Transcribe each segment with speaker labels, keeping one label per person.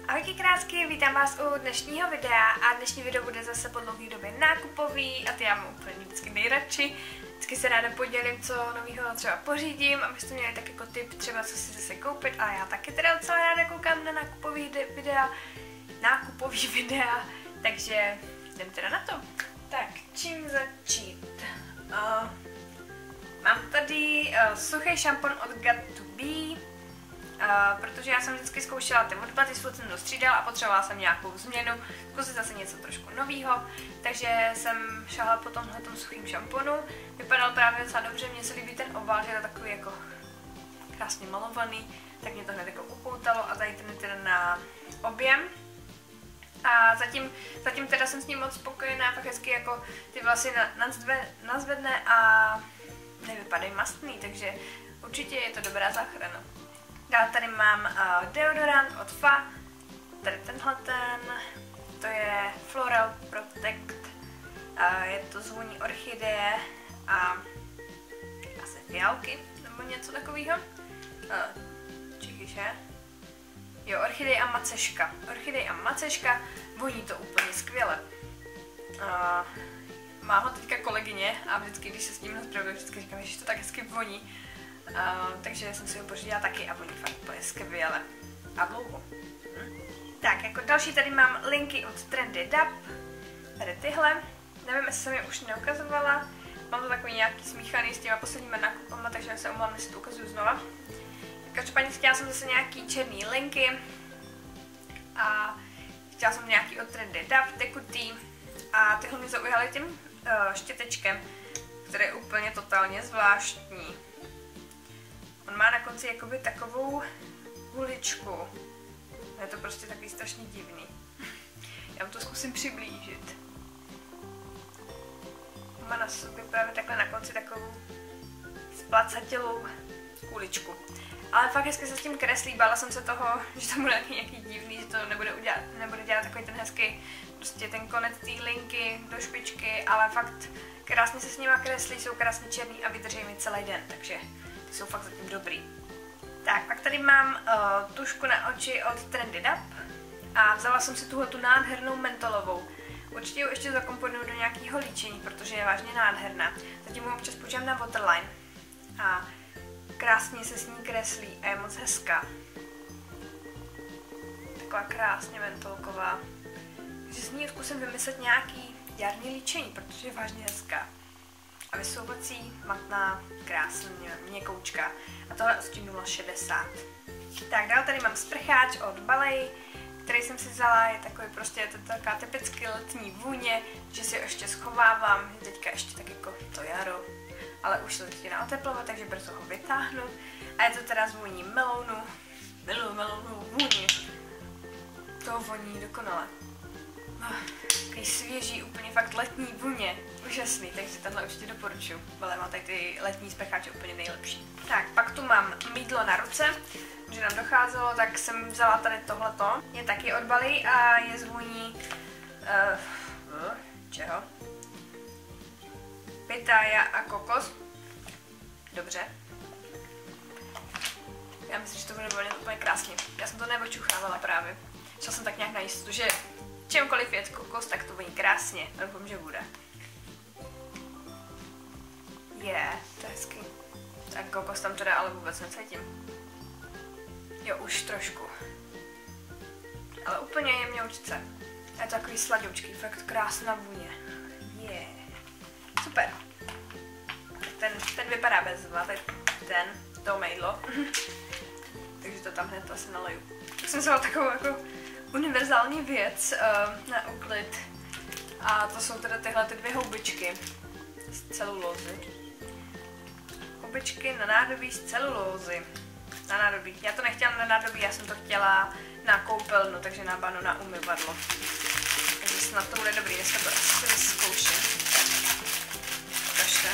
Speaker 1: Ahojky krásky, vítám vás u dnešního videa a dnešní video bude zase po dlouhé době nákupový a ty já mám úplně vždycky nejradši. Vždycky se ráda podělím, co nového třeba pořídím, abyste měli tak jako tip třeba, co si zase koupit, ale já taky teda docela ráda koukám na nákupový videa, takže jdem teda na to. Tak, čím začít? Mám tady suchý šampon od Got2b, protože já jsem vždycky zkoušela ty odplaty, furt jsem to střídala a potřebovala jsem nějakou změnu, zkusit zase něco trošku nového, takže jsem šla po tomhletom suchým šamponu. Vypadal právě docela dobře, mně se líbí ten obal, že je to takový jako krásně malovaný, tak mě to hned jako upoutalo a tady ten je teda na objem. A zatím teda jsem s ním moc spokojená, fakt hezky jako ty vlasy nazvedne a nevypadají mastný, takže určitě je to dobrá záchrana. Dále tady mám deodorant od FA, tady tenhleten, to je Floral Protect, je to z vůní orchideje a asi fialky, nebo něco takového. Čekyže? Jo, orchidej a maceška. Orchidej a maceška, voní to úplně skvěle. Má ho teďka kolegyně a vždycky, když se s tím rozpravuju, vždycky říkám, že to tak hezky voní. Takže jsem si ho pořídila taky a voní fakt úplně skvěle. A dlouho. Tak, jako další tady mám linky od Trendy Dub. Tady tyhle. Nevím, jestli jsem je už neukazovala. Mám to takový nějaký smíchaný s těma posledníma nákupama, takže se omlám, jestli to ukazuju znova. Každopádně chtěla jsem zase nějaký černý linky. A chtěla jsem nějaký od Trendy Dub, tekutý. A tyhle mi zaujaly tím štětečkem, který je úplně totálně zvláštní. On má na konci jakoby takovou huličku. Je to prostě takový strašně divný. Já vám to zkusím přiblížit. On má na sobě právě takhle na konci takovou splacatělou kuličku. Ale fakt hezky se s tím kreslí, bála jsem se toho, že to bude nějaký divný, že to nebude dělat takový ten hezký, prostě ten konec té linky do špičky, ale fakt krásně se s nima kreslí, jsou krásně černý a vydrží mi celý den, takže ty jsou fakt zatím dobrý. Tak, pak tady mám tušku na oči od Trendy Dub a vzala jsem si tuhletu nádhernou mentolovou. Určitě ji ještě zakomponuju do nějakého líčení, protože je vážně nádherná. Zatím ho občas používám na waterline a krásně se s ní kreslí a je moc hezká. Taková krásně mentolková. Takže s ní zkusím vymyslet nějaký jarní líčení, protože je vážně hezká. A vysouvací, matná, krásně měkoučka. A tohle s tím 0,60. Tak, dál tady mám sprcháč od Ballet, který jsem si vzala, je takový prostě, je to taková typicky letní vůně, že si ho ještě schovávám, je teďka ještě tak jako to jaro, ale už se začíná oteplovat, takže brzo ho vytáhnu. A je to teda z vůní melounu, melounu vůni. To voní dokonale. Takový svěží, úplně fakt letní vůně. Úžasný, takže tenhle určitě doporučuji. Ale má tady ty letní sprcháče úplně nejlepší. Tak, pak tu mám mýdlo na ruce, že nám docházelo, tak jsem vzala tady tohleto. Je taky od Ballet a je z vůní čeho? Pitaya a kokos. Dobře. Já myslím, že to bude úplně krásně. Já jsem to neočuchávala právě. Šla jsem tak nějak na jistotu, že čemkoliv je kokos, tak to voní krásně. Doufám, že bude. To je hezky. Tak kokos tam teda ale vůbec necítím. Jo, už trošku. Ale úplně jemňoučce. Je to takový sladoučký, fakt krásná vůně. Super. Ten vypadá bezva, to mýdlo. Takže to tam hned asi naleju. Tak jsem vzala takovou jako univerzální věc na úklid. A to jsou teda tyhle ty dvě houbičky z celulózy. Houbičky na nádobí z celulózy. Na nádobí. Já to nechtěla na nádobí, já jsem to chtěla na koupelnu, takže na banu na umyvadlo. Takže snad to bude dobrý, dneska to asi vyzkouším. Ukažte.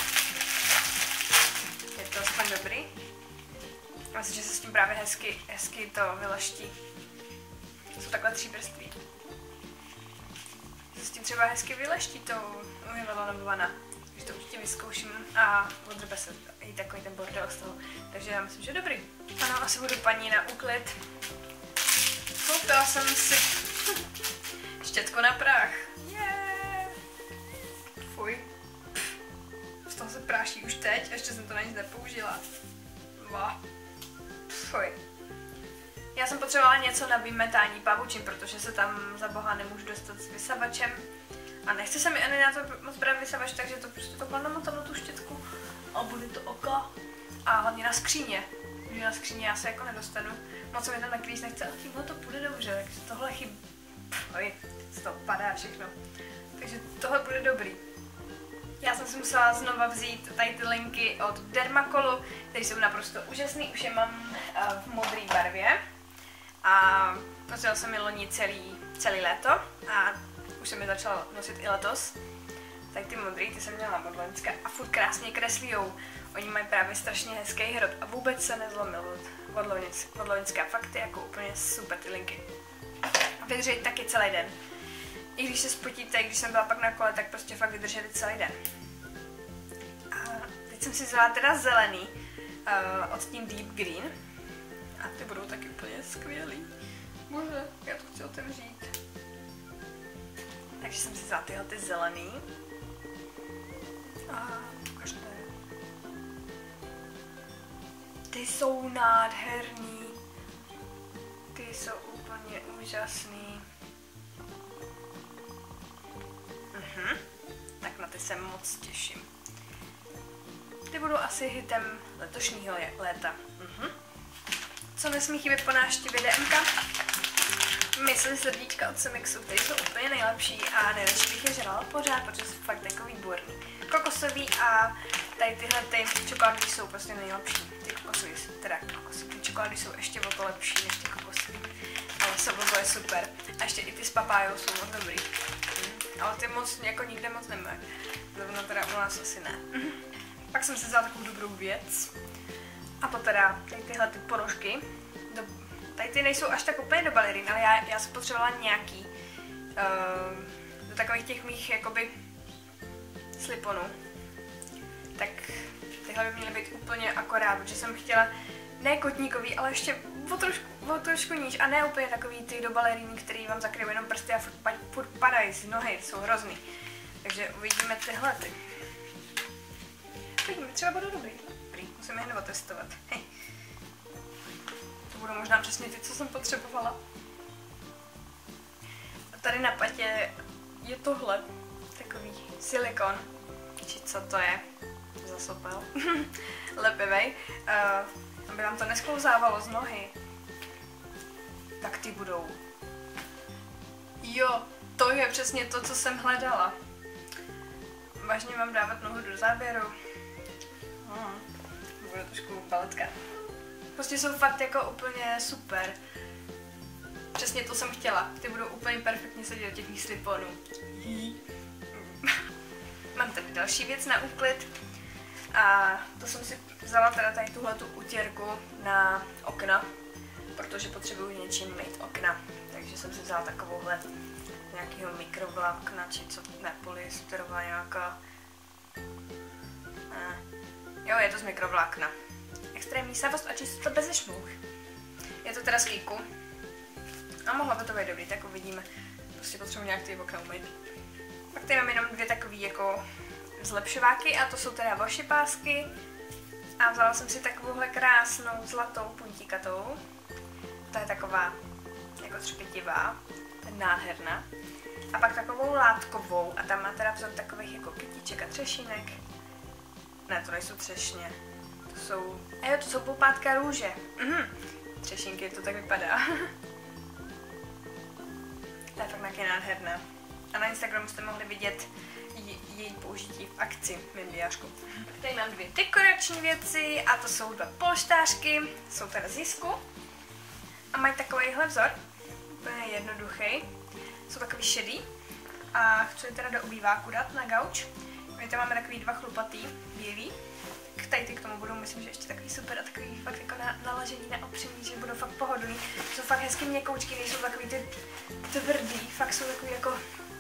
Speaker 1: Je to aspoň dobrý. Myslím, že se s tím právě hezky to vyleští. Jsou takhle tříbrství. Se s tím třeba hezky vyleští to umyvadlo nebo vana. Takže to určitě vyzkouším a odrbe se i takový ten bordel z toho. Takže já myslím, že dobrý. Ano, asi budu paní na úklid. Dostala jsem si štětku na prach. Fuj. Z toho se práší už teď, ještě jsem to na nic nepoužila. Fuj. Já jsem potřebovala něco na vymetání pavučin, protože se tam za boha nemůžu dostat s vysavačem. A nechce se mi ani na to moc brát vysavač, takže to prostě takhle namotám na tu štětku a bude to oko. A hlavně na skříně. Protože na skříně já se jako nedostanu. Moc se mi tam nakrýt nechce, ale tímhle to půjde dobře, takže tohle chybí. Oj, z toho padá všechno. Takže tohle bude dobrý. Já jsem si musela znova vzít tady ty linky od Dermacolu, které jsou naprosto úžasný, už je mám v modré barvě. A nosila jsem je loni celý léto a už jsem je začala nosit i letos. Tady ty modrý, ty jsem měla od loňska a furt krásně kreslíjou. Oni mají právě strašně hezký hrot a vůbec se nezlomil od loňska. Fakt je jako úplně super ty linky. A vydrží taky celý den. I když se spotíte, když jsem byla pak na kole, tak prostě fakt vydrželi celý den. A teď jsem si vzala teda zelený odstín Deep Green. A ty budou taky úplně skvělý. Bože, já to chci otevřít. Takže jsem si vzala tyhle ty zelený. A ukažte. Ty jsou nádherný. Ty jsou úplně úžasný. Tak na ty se moc těším. Ty budou asi hitem letošního léta. Co nesmí chybět po návštěvě DMka? Mysli srdíčka od Semixu, které jsou úplně nejlepší a nejlepší bych je žrala pořád, protože jsou fakt takový výborný. Kokosový a tady tyhle ty čokolády jsou prostě nejlepší. Ty kokosový, ty čokolády jsou ještě o to lepší než ty kokosový. Ale jsou je super. A ještě i ty s papájou jsou moc dobrý. Ale ty moc, jako nikde moc nemají. Zrovna teda u nás asi ne. Pak jsem si vzala takovou dobrou věc. A to teda tady tyhle ty ponožky. Tady ty nejsou až tak úplně do balerín, ale já jsem potřebovala nějaký do takových těch mých jakoby sliponů. Tak tyhle by měly být úplně akorát, protože jsem chtěla ne kotníkový, ale ještě o trošku níž a ne úplně takový ty do balerín, který vám zakryjí jenom prsty a furt padají z nohy, jsou hrozný. Takže uvidíme tyhle ty. Uvidíme, třeba budou dobrý. Musím je hned otestovat. To budou možná přesně ty, co jsem potřebovala. A tady na patě je tohle, takový silikon, či co to je, zasopel, lepivej, aby vám to nesklouzávalo z nohy. Tak ty budou. Jo, to je přesně to, co jsem hledala. Vážně mám dávat nohu do záběru. Bude trošku baletka. Prostě jsou fakt jako úplně super. Přesně to jsem chtěla. Ty budou úplně perfektně sedět do těch mých sliponů. Mám tady další věc na úklid. A to jsem si vzala teda tady tuhletu utěrku na okna, protože potřebuju něčím mít okna. Takže jsem si vzala takovouhle nějakého mikrovlákna, či co, ne, polyesterová nějaká. Jo, je to z mikrovlákna. Extrémní savost a čistota bez šmouch. Je to teda z Kiku. A mohla by to být dobrý, tak uvidíme. Prostě potřebuji nějak ty okna umýt. Pak tady mám jenom dvě takový jako zlepšováky a to jsou teda washi pásky. A vzala jsem si takovouhle krásnou zlatou puntikatou. Ta je taková jako třpitivá, to je nádherná. A pak takovou látkovou a tam má teda vzor takových jako kytiček a třešínek. Ne, to nejsou třešně. To jsou poupátka růže. Třešínky, to tak vypadá. To je fakt nějaký nádherná. A na Instagramu jste mohli vidět její použití v akci Mimbiářku. Tady mám dvě dekorační věci a to jsou dva polštářky. Jsou teda z Jisku. A mají takovýhle vzor. Úplně jednoduchý. Jsou takový šedý. A chci je teda do obýváku dát na gauč. My tam máme takový dva chlupatý, bílý. Tady ty k tomu budou, myslím, že ještě takový super a takový fakt jako nalažení na opření, že budou fakt pohodlný. Jsou fakt hezky měkoučky, nejsou takový ty tvrdý, fakt jsou takový jako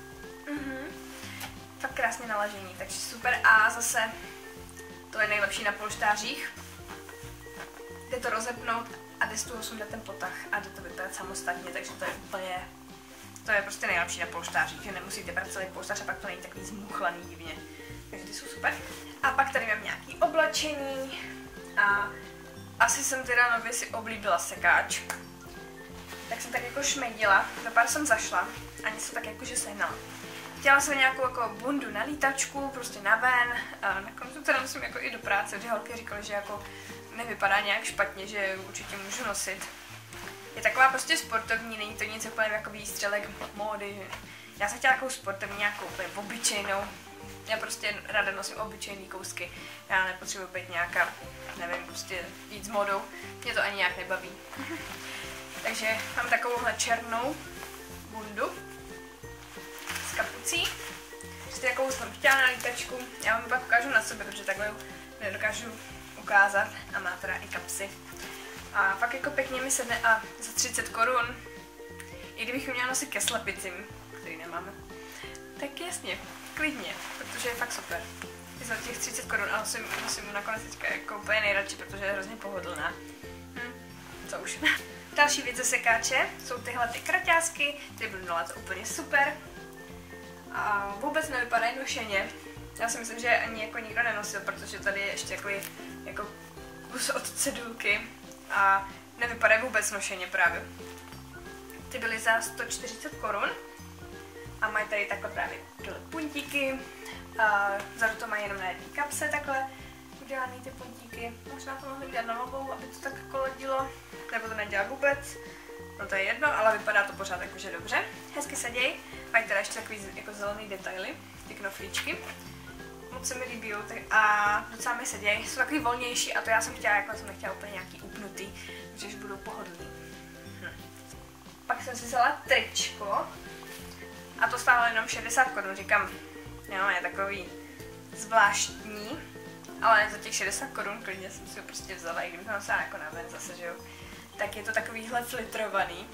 Speaker 1: fakt krásně nalažení, takže super. A zase to je nejlepší na polštářích. Jde to rozepnout a jde z toho sundat ten potah a jde to vypadat samostatně, takže to je úplně, to je prostě nejlepší na polštářích, že nemusíte brát celý polštář a pak to není takový zmuchlaný divně. Takže ty jsou super. A pak tady mám nějaký oblečení a asi jsem teda nově si oblíbila sekáč. Tak jsem tak jako šmejdila, do pár jsem zašla a něco tak jakože sehnala. Chtěla jsem nějakou jako bundu na lítačku, prostě na ven, a nakonec teda nosím jako i do práce, protože holky říkaly, že jako nevypadá nějak špatně, že určitě můžu nosit. Je taková prostě sportovní, není to nic úplně jako výstřelek módy. Já jsem chtěla takovou sportovní, nějakou úplně obyčejnou. Já prostě ráda nosím obyčejný kousky. Já nepotřebuji být nějaká, nevím, prostě jít s módou. Mě to ani nějak nebaví. Takže mám takovouhle černou bundu s kapucí. Prostě takovou jsem chtěla na lítačku. Já vám ji pak ukážu na sebe, protože takhle nedokážu ukázat. A má teda i kapsy. A fakt jako pěkně mi sedne a za 30 korun. I kdybych ji měla nosit ke slepicím, který nemáme, tak jasně, klidně, protože je fakt super. I za těch 30 korun a nosím nakonec teďka jako úplně nejradši, protože je hrozně pohodlná. Co už. Další věc ze sekáče jsou tyhle ty kraťásky, ty budou na léto úplně super. A vůbec nevypadají nošeně. Já si myslím, že ani jako nikdo nenosil, protože tady je ještě takový jako kus od cedulky a nevypadají vůbec nošeně právě. Ty byly za 140 korun a mají tady takhle právě dole puntíky. Vzadu to mají jenom na jedné kapse takhle udělaný ty puntíky. Možná to mohli udělat na obou, aby to tak kolodilo, nebo to nedělá vůbec. No to je jedno, ale vypadá to pořád jakože dobře. Hezky sedějí, mají teda ještě takový jako zelený detaily, ty knoflíčky. Moc se mi líbí a docela mi sedějí, jsou takový volnější a to já jsem chtěla, jako jsem nechtěla úplně nějaký upnutý, protože už budou pohodlný. Pak jsem si vzala tričko a to stálo jenom 60 korun, říkám, jo, je takový zvláštní, ale za těch 60 korun klidně jsem si ho prostě vzala, i kdybych nosila jako na ven zase, že jo. Tak je to takovýhle flitrovaný.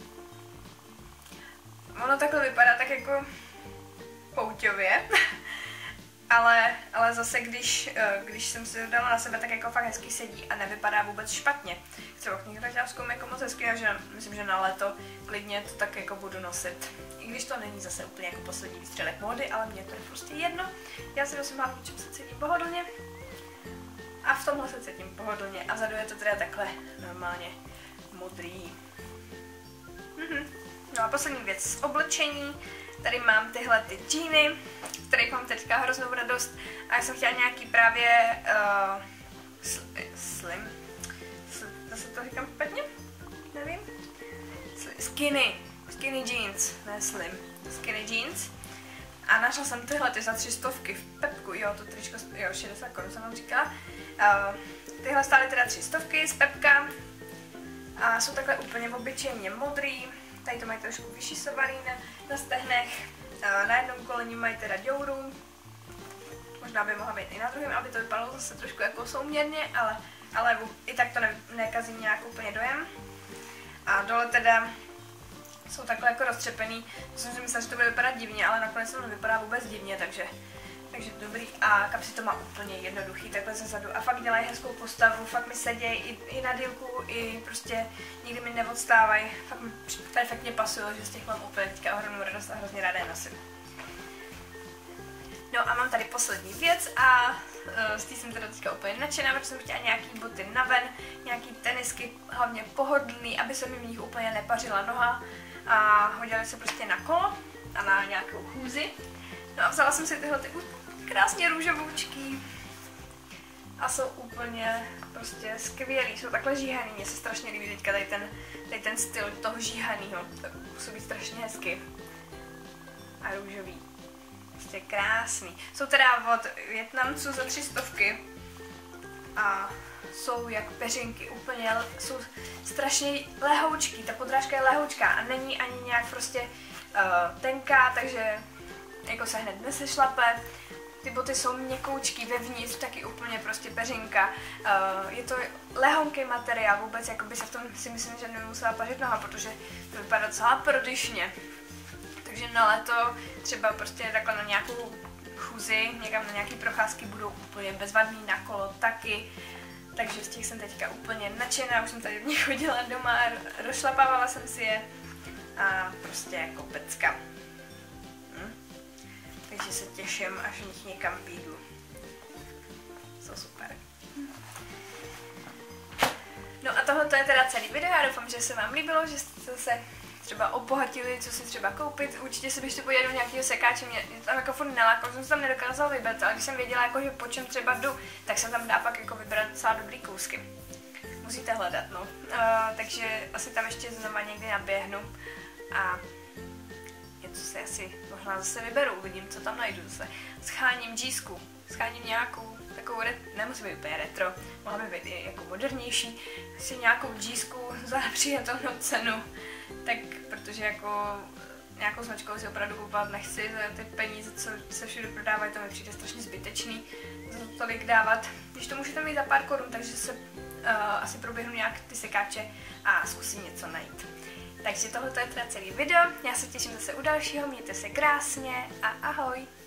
Speaker 1: Ono takhle vypadá tak jako pouťově, ale zase když jsem si to dala na sebe, tak jako fakt hezky sedí a nevypadá vůbec špatně. Třeba k kraťáskům jako moc hezky, takže myslím, že na léto klidně to tak jako budu nosit. I když to není zase úplně jako poslední výstřelek módy, ale mě to je prostě jedno. Já si nosím hlavně, čím se cítím pohodlně. A v tomhle se cítím pohodlně. A vzadu je to teda takhle normálně modrý. No a poslední věc z oblečení. Tady mám tyhle ty džíny, kterých mám teďka hroznou radost. A já jsem chtěla nějaký právě slim. Zase to říkám špatně? Nevím. Skinny jeans, ne slim. Skinny jeans. A našla jsem tyhle ty za 300 v Pepku, jo, to tričko, jo, 60 korun jsem vám říkala. Tyhle stály teda 300 z Pepka. A jsou takhle úplně obyčejně modrý. Tady to mají trošku vyšisovaný na stehnech. Na jednom koleni mají teda děuru. Možná by mohla být i na druhém, aby to vypadalo zase trošku jako souměrně, ale i tak to nekazí nějak úplně dojem. A dole teda jsou takhle jako roztřepený. To jsem si myslela, že to bude vypadat divně, ale nakonec to nevypadá vůbec divně, takže dobrý. A kapsy to má úplně jednoduchý, takhle zezadu. A fakt dělají hezkou postavu, fakt mi sedějí i na dílku, i prostě nikdy mi neodstávají. Fakt mi perfektně pasují, že z těch mám úplně teďka ohromnou radost a hrozně ráda je nosím. No a mám tady poslední věc a z té jsem teda teďka úplně nadšená, protože jsem chtěla nějaký boty na ven, nějaký tenisky, hlavně pohodlný, aby se mi v nich úplně nepařila noha a hodila se prostě na kolo a na nějakou chůzi. No a vzala jsem si tyhle ty krásně růžovoučky a jsou úplně prostě skvělý, jsou takhle žíhaný, mně se strašně líbí teďka tady ten styl toho žíhanýho, to působí strašně hezky a růžový. Prostě krásný. Jsou teda od Vietnamců za 300 a jsou jak peřinky, úplně jsou strašně lehoučký, ta podrážka je lehoučká a není ani nějak prostě tenká, takže jako se hned nesešlape. Ty boty jsou měkoučký vevnitř, taky úplně prostě peřinka. Je to lehonký materiál, vůbec jako by se v tom si myslím, že nemusela pařit noha, protože to vypadá docela prodyšně. Takže na léto třeba prostě takhle na nějakou chůzi, někam na nějaké procházky budou úplně bezvadný, na kolo taky. Takže z těch jsem teďka úplně nadšená, už jsem tady v nich chodila doma, rozšlapávala jsem si je a prostě jako pecka. Takže se těším, až v nich někam vyjdu. Jsou super. No a tohle je teda celý video, já doufám, že se vám líbilo, že jste se třeba obohatili, co si třeba koupit. Určitě se běžte podívat do nějakého sekáče, mě tam jako furt nelákalo, jsem se tam nedokázala vybrat, ale když jsem věděla, jako, že po čem třeba jdu, tak jsem tam dá pak jako vybrat docela dobrý kousky. Musíte hledat, no. Takže asi tam ještě znova někdy naběhnu a něco si asi možná zase vyberu, uvidím, co tam najdu zase. Scháním džísku, scháním nějakou takovou, nemusí být úplně retro, mohla by být i jako modernější, si nějakou džísku za přijatelnou cenu, tak protože jako nějakou značkou si opravdu kupovat nechci, za ty peníze, co se všude prodávají, to mi přijde strašně zbytečný za to tolik dávat, když to můžete mít za pár korun, takže se asi proběhnu nějak ty sekáče a zkusím něco najít. Takže tohle je teda celý video, já se těším zase u dalšího, mějte se krásně a ahoj!